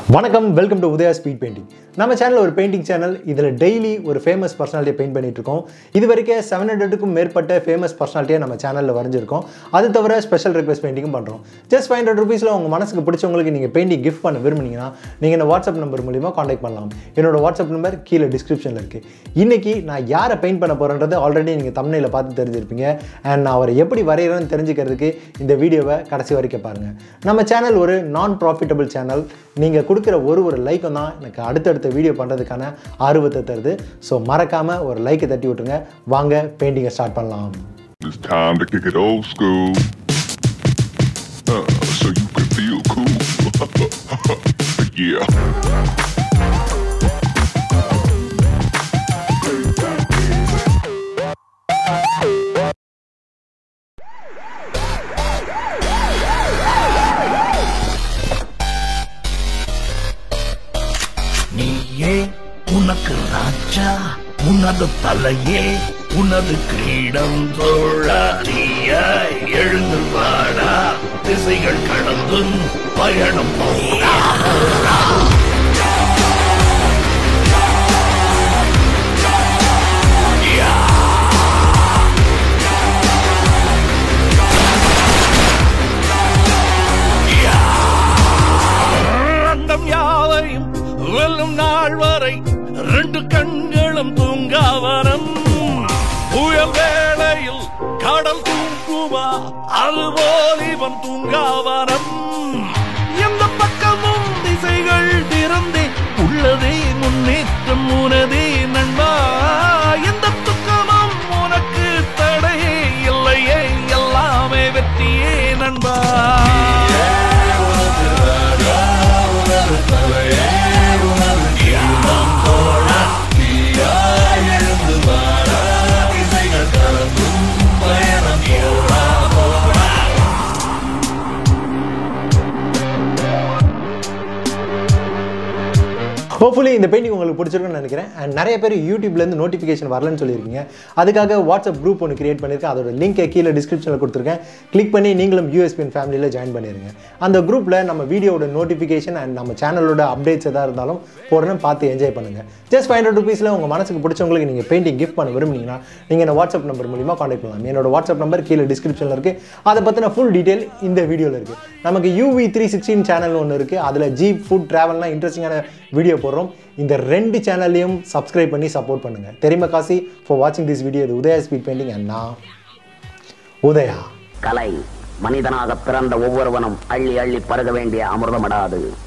வணக்கம் welcome to Udhaya Speed Painting. நம்ம channel ஒரு பெயிண்டிங் சேனல். இதில் டெய்லி ஒரு ஃபேமஸ் பர்சனாலிட்டியை பெயிண்ட் பண்ணிட்டு இருக்கோம். இது வரைக்கும் 700க்கும் மேற்பட்ட ஃபேமஸ் பர்சனாலிட்டியை நம்ம சேனலில் வரைஞ்சிருக்கோம். அது தவிர ஸ்பெஷல் ரிக்வெஸ்ட் பெயிண்டிங்கும் பண்ணுறோம். ஜஸ்ட் 500 rupeesல உங்கள் மனசுக்கு பிடிச்சவங்களுக்கு நீங்கள் பெயிண்டிங் கிஃப்ட் பண்ண விரும்புனீங்கன்னா நீங்கள் இந்த வாட்ஸ்அப் நம்பர் மூலிமா காண்டாக்ட் பண்ணலாம். என்னோட வாட்ஸ்அப் நம்பர் கீழே டிஸ்கிரிப்ஷனில் இருக்குது. இன்றைக்கி நான் யாரை பெயிண்ட் பண்ண போகிறேன்றது ஆல்ரெடி நீங்கள் தம்ப்நெயில பார்த்து தெரிஞ்சிருப்பீங்க. அண்ட் நான் அவரை எப்படி வரைகிறேன்னு தெரிஞ்சுக்கிறதுக்கு இந்த வீடியோவை கடைசி வரைக்கும் பாருங்கள். நம்ம சேனல் ஒரு நான் ப்ராஃபிட்டபிள் சேனல். நீங்கள் கொடுக்குற ஒரு லைக்கும் தான் எனக்கு அடுத்தடுத்த வீடியோ பண்ணுறதுக்கான ஆர்வத்தை தருது. ஸோ மறக்காமல் ஒரு லைக்கை தட்டி விட்டுருங்க. வாங்க பெயிண்டிங்கை ஸ்டார்ட் பண்ணலாம். It's time to kick it old school, so you can feel cool. Yeah. நீயே உனக்கு ராஜா, உனது தலையே உனது கிரீடம் தோழாதியாய் எழுந்து வாடா, திசைகள் கடந்தும் பயணம் போடா. வெல்லும் நாள் வரை ரெண்டு கண்களும் தூங்காவரம், புயல் வேளையில் கடல் தூங்குமா அதுபோல் இவன் தூங்காவரம். எந்த பக்கமும் திசைகள் திறந்தே உள்ளதே முன்னேற்றம் உனதே நண்பா, எந்த துக்கமும் உனக்கு தடையே இல்லையே, எல்லாமே வெற்றியே நண்பா. ஹோப்ஃபுல்லி இந்த பெயிண்டிங் உங்களுக்கு பிடிச்சிருக்குன்னு நினைக்கிறேன். அண்ட் நிறைய பேர் யூடியூப்லேருந்து நோட்டிஃபிகேஷன் வரலன்னு சொல்லியிருக்கீங்க. அதுக்காக வாட்ஸ்அப் குரூப் ஒன்று கிரியேட் பண்ணியிருக்கேன். அதோட லிங்கை கீழே டிஸ்கிரிப்ஷனில் கொடுத்துருக்கேன். கிளிக் பண்ணி நீங்களும் யூஎஸ்பிஎன் ஃபேமிலியில் ஜாயின் பண்ணிடுங்க. அந்த குரூப்பில் நம்ம வீடியோட நோட்டிஃபிகேஷன் அண்ட் நம்ம சேனலோட அப்டேட்ஸ் எதாக இருந்தாலும் போடுறேன்னு பார்த்து என்ஜாய் பண்ணுங்கள். ஜஸ்ட் 500 rupeesல உங்கள் மனசுக்கு பிடிச்சவங்களுக்கு நீங்கள் பெயிண்டிங் கிஃப்ட் பண்ண விரும்புனீங்கன்னா நீங்கள் இந்த வாட்ஸ்அப் நம்பர் மூலிமா காண்டாக்ட் பண்ணலாம். என்னோட வாட்ஸ்அப் நம்பர் கீழே டிஸ்கிரிப்ஷனில் இருக்குது. அதை பற்றின ஃபுல் டீட்டெயில் இந்த வீடியோவில் இருக்குது. நமக்கு UV316 சேனல் ஒன்று இருக்குது. அதில் ஜீப் ஃபுட் ட்ராவல்லாம் இன்ட்ரெஸ்டிங்கான வீடியோ போடுறோம். இந்த 2 சேனல்லையும் சப்ஸ்கிரைப் பண்ணி சப்போர்ட் பண்ணுங்க. தெரியுமா காசி ஃபார் வாட்சிங் திஸ் வீடியோ. இது உதயா ஸ்பீட் பெயிண்டிங் அண்ட் நான் உதயா. கலை மனிதனாக பிறந்த ஒவ்வொருவனும் அள்ளி அள்ளி பருக வேண்டிய அமிர்தமடாது.